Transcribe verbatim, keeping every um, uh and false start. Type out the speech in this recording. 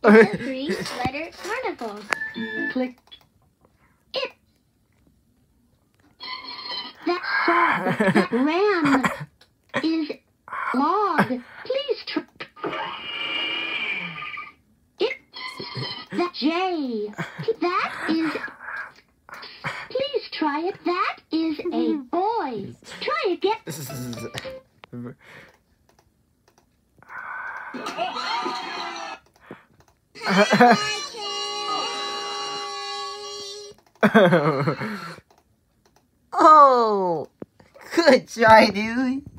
It's a three-letter carnival. Click it. That song, that ram is log. Please try it. That J. That is. Please try it. That is a boy. Try again. Oh, good try, dude.